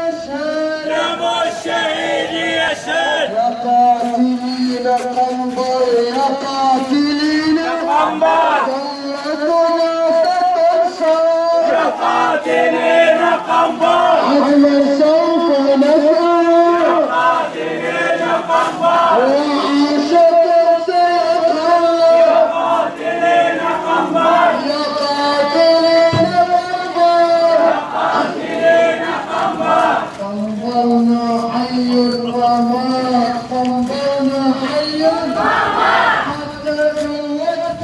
يشهد دم الشهيد يشهد يا قاتلين قنبر يا قاتلين قنبر دولتنا ستنصر يا قاتلين قنبر عدلا سوف نسعى يا قاتلين قنبر وعاشق سيقهر يا قاتلين قنبر يا قاتلين قنبر قاتلين قنبر قنبرنا حي الرماء قنبرنا حي حتى جلت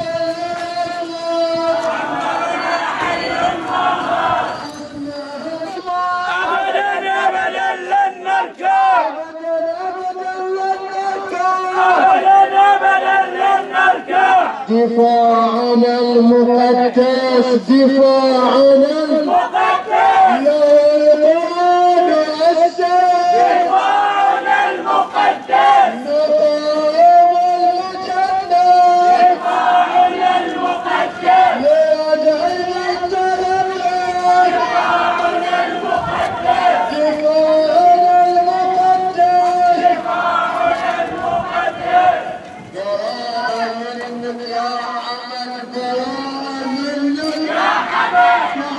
أبدا أبدا لن نركب أبدا أبدا لن نركب دفاعنا المقدس دفاعنا المقدس لا يراد السيف دفاعنا المقدس نقاوم المجند دفاعنا المقدس لا يدعي التنمر دفاعنا المقدس دفاعنا المقدس دفاعنا المقدس براءة منك يا عمل براءة منك يا حبيب